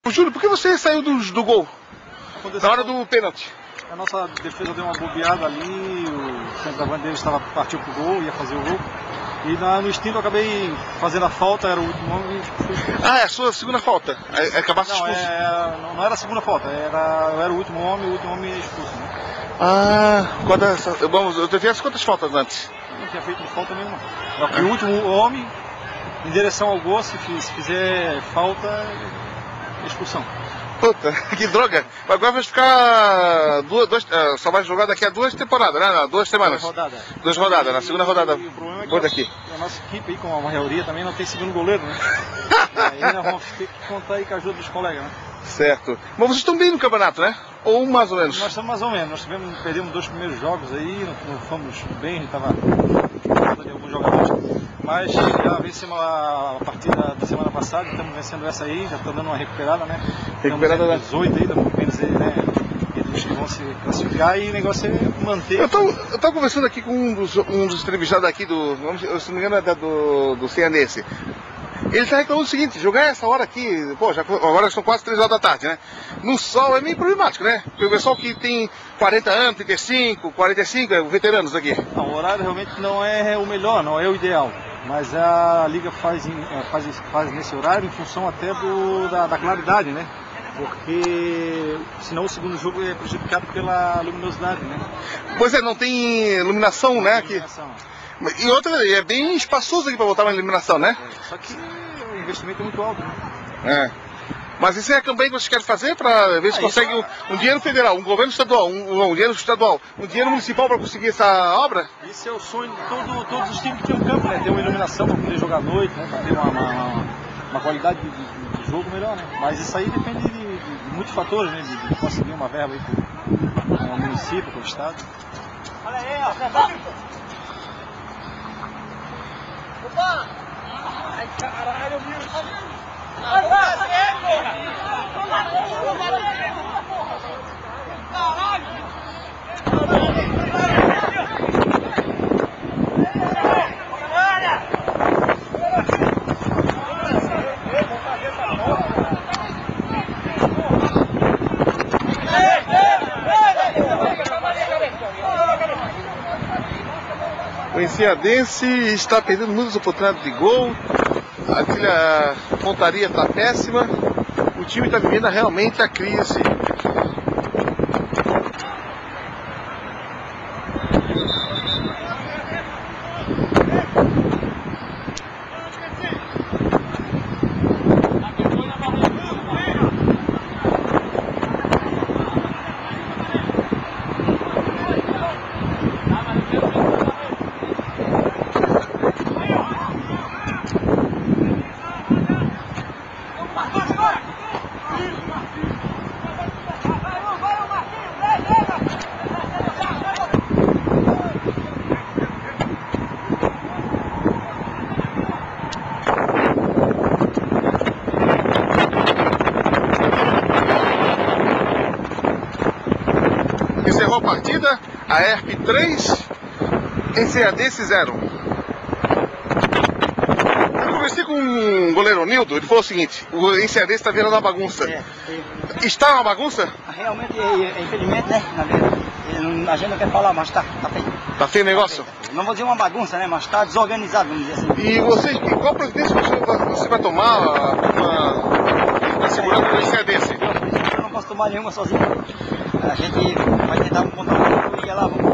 Júlio, por que você saiu do gol? Na hora do pênalti? A nossa defesa deu uma bobeada ali, o centroavante dele partiu pro gol, ia fazer o gol. E no instinto eu acabei fazendo a falta, era o último homem e fui expulso. Ah, é a sua segunda falta? Acabasse Não, expulso? Não era a segunda falta, eu era o último homem é expulso, né? Ah, eu tivesse quantas faltas antes? Eu não tinha feito falta nenhuma. Eu fui o último homem em direção ao gol, se fizer falta, expulsão. Puta, que droga! Agora vai ficar só vai jogar daqui a 2 temporadas, né? 2 semanas. 2 rodadas, na segunda rodada. E o problema é que daqui. A nossa equipe aí, com a maioria também, não tem segundo goleiro, né? Aí nós vamos ter que contar aí com a ajuda dos colegas, né? Certo. Mas vocês estão bem no campeonato, né? Ou mais ou menos? Nós estamos mais ou menos. Nós perdemos 2 primeiros jogos aí, não fomos bem, a gente estava falta de alguns jogadores. Mas já vencemos a partida da semana passada, estamos vencendo essa aí, já está dando uma recuperada, né? Recuperada da 18 aí, estamos bem dizer, né? Os que vão se classificar e o negócio é manter. Eu tô conversando aqui com um dos entrevistados aqui se não me engano, é do Ceanense. Ele está reclamando o seguinte: jogar essa hora aqui, pô, agora são quase 3 horas da tarde, né? No sol é meio problemático, né? Porque o pessoal que tem 40 anos, 35, 45, veteranos aqui. Não, o horário realmente não é o melhor, não é o ideal. Mas a Liga faz nesse horário em função até da claridade, né? Porque senão o segundo jogo é prejudicado pela luminosidade, né? Pois é, não tem iluminação, né? Iluminação. E outra, é bem espaçoso aqui para botar uma iluminação, né? Só que o investimento é muito alto, né? É. Mas isso é a campanha que vocês querem fazer para ver se consegue um dinheiro federal, um governo estadual, um dinheiro estadual, um dinheiro municipal para conseguir essa obra? Isso é o sonho de todos os times que tem um campo, né? Ter uma iluminação para poder jogar à noite, né? Para ter uma qualidade de jogo melhor, né? Mas isso aí depende de muitos fatores, né? De conseguir uma verba aí para o município, para o estado. Olha aí, ó, opa! Ai, caralho, meu! O Enseadense está perdendo muitas oportunidades de gol. A pontaria está péssima. O time está vivendo realmente a crise. Encerrou a partida, a ERP 3, Enseadense 0. Eu conversei com o goleiro Nildo, ele falou o seguinte: o Enseadense está virando uma bagunça. Está uma bagunça? Realmente, infelizmente, né? A gente não quer falar, mas tá feio. Tá feio o negócio? Não vou dizer uma bagunça, né? Mas tá desorganizado, vamos dizer assim. E vocês, qual providência você vai tomar para segurar o Enseadense? Eu não posso tomar nenhuma sozinho. A gente vai tentar um contato e ir lá, vamos